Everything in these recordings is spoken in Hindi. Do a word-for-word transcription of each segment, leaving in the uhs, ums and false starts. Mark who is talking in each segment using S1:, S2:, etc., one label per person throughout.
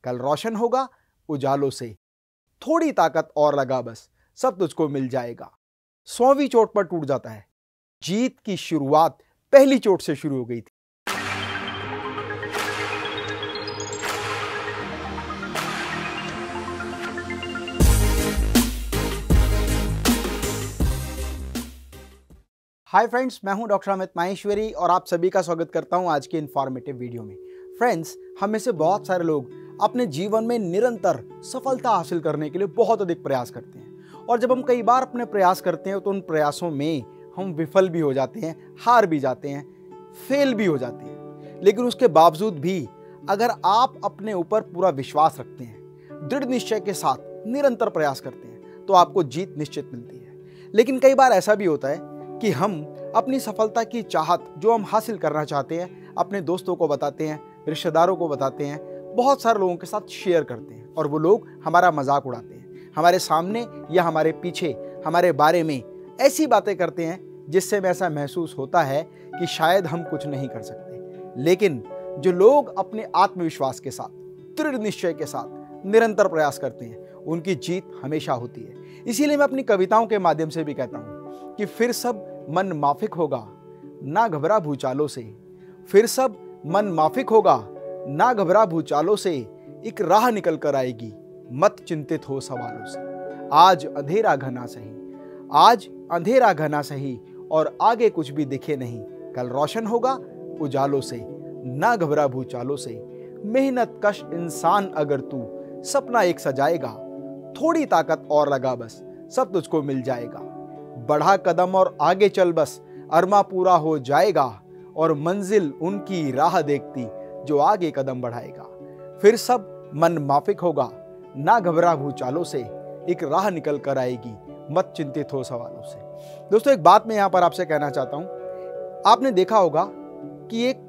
S1: कल रोशन होगा उजालों से। थोड़ी ताकत और लगा बस, सब तुझको मिल जाएगा। सौवीं चोट पर टूट जाता है। जीत की शुरुआत पहली चोट से शुरू हो गई थी। हाय फ्रेंड्स, मैं हूं डॉक्टर अमित माहेश्वरी और आप सभी का स्वागत करता हूं आज के इन्फॉर्मेटिव वीडियो में। फ्रेंड्स, हम में से बहुत सारे लोग अपने जीवन में निरंतर सफलता हासिल करने के लिए बहुत अधिक प्रयास करते हैं और जब हम कई बार अपने प्रयास करते हैं तो उन प्रयासों में हम विफल भी हो जाते हैं, हार भी जाते हैं, फेल भी हो जाते हैं। लेकिन उसके बावजूद भी अगर आप अपने ऊपर पूरा विश्वास रखते हैं, दृढ़ निश्चय के साथ निरंतर प्रयास करते हैं तो आपको जीत निश्चित मिलती है। लेकिन कई बार ऐसा भी होता है कि हम अपनी सफलता की चाहत जो हम हासिल करना चाहते हैं अपने दोस्तों को बताते हैं, रिश्तेदारों को बताते हैं, बहुत सारे लोगों के साथ शेयर करते हैं और वो लोग हमारा मजाक उड़ाते हैं, हमारे सामने या हमारे पीछे हमारे बारे में ऐसी बातें करते हैं जिससे हमें ऐसा महसूस होता है कि शायद हम कुछ नहीं कर सकते। लेकिन जो लोग अपने आत्मविश्वास के साथ, दृढ़ निश्चय के साथ निरंतर प्रयास करते हैं उनकी जीत हमेशा होती है। इसीलिए मैं अपनी कविताओं के माध्यम से भी कहता हूँ कि फिर सब मन माफिक होगा, ना घबरा भूचालों से। फिर सब मन माफिक होगा, ना घबरा भूचालों से। एक राह निकल कर आएगी, मत चिंतित हो सवालों से। आज अंधेरा घना सही, आज अंधेरा घना सही और आगे कुछ भी दिखे नहीं, कल रोशन होगा उजालों से। ना घबरा भूचालों से। मेहनत कश इंसान अगर तू सपना एक सजाएगा, थोड़ी ताकत और लगा बस, सब तुझको मिल जाएगा। बढ़ा कदम और आगे चल बस, अरमा पूरा हो जाएगा और मंजिल उनकी राह देखती जो आगे कदम बढ़ाएगा। फिर सब मन माफिक होगा, ना घबरा भूचालों से। एक राह निकल कर आएगी, मत चिंतित हो सवालों से। दोस्तों, एक बात मैं यहां पर आपसे कहना चाहता हूं। आपने देखा होगा कि एक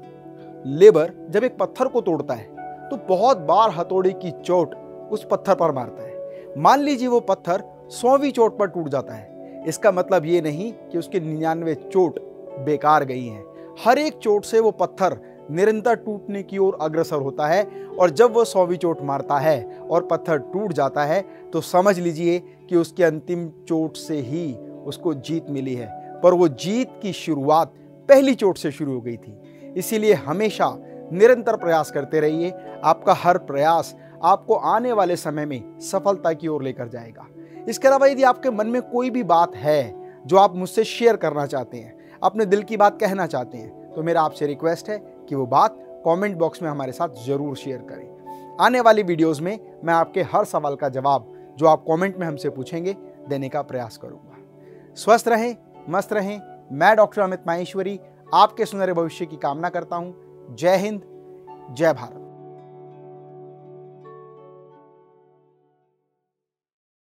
S1: लेबर जब एक पत्थर को तोड़ता है तो बहुत बार हथौड़े की चोट उस पत्थर पर मारता है। मान लीजिए वो पत्थर सौवीं चोट पर टूट जाता है। इसका मतलब ये नहीं कि उसके निन्यानवे चोट बेकार गई हैं। हर एक चोट से वो पत्थर निरंतर टूटने की ओर अग्रसर होता है और जब वो सौवीं चोट मारता है और पत्थर टूट जाता है तो समझ लीजिए कि उसकी अंतिम चोट से ही उसको जीत मिली है। पर वो जीत की शुरुआत पहली चोट से शुरू हो गई थी। इसीलिए हमेशा निरंतर प्रयास करते रहिए। आपका हर प्रयास आपको आने वाले समय में सफलता की ओर लेकर जाएगा। इसके अलावा यदि आपके मन में कोई भी बात है जो आप मुझसे शेयर करना चाहते हैं, अपने दिल की बात कहना चाहते हैं, तो मेरा आपसे रिक्वेस्ट है कि वो बात कमेंट बॉक्स में हमारे साथ जरूर शेयर करें। आने वाली वीडियोस में मैं आपके हर सवाल का जवाब जो आप कमेंट में हमसे पूछेंगे देने का प्रयास करूंगा। स्वस्थ रहें, मस्त रहें। मैं डॉक्टर अमित माहेश्वरी आपके सुनहरे भविष्य की कामना करता हूं। जय हिंद, जय भारत।